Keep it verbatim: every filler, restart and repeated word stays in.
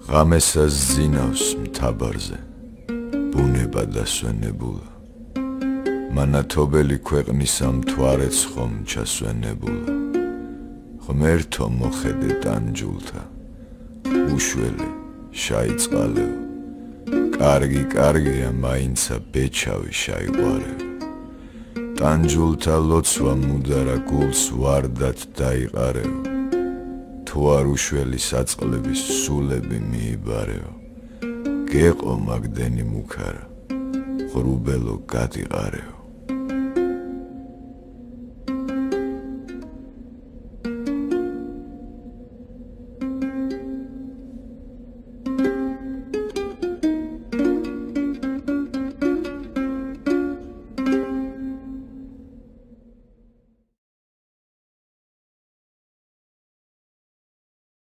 ღამესას ზინავს მთაბარზე ბუნება დასვენებულა მანათობელი ქვეყნისა მთვარეც ხომ ჩასვენებულა ღმერთო მოხედე ტანჯულთა უშველი შაიწყალეო კარგი კარგია მაინცა ბეჩავი შაიყვარეო ტანჯულთა ლოცვა მუდარა გულს ვარდად დაიყარეო თუ არ უშველი საწყლების სულები მიიბარეო გეყო მაგდენი მუქარა ღრუბელო გადიყარეო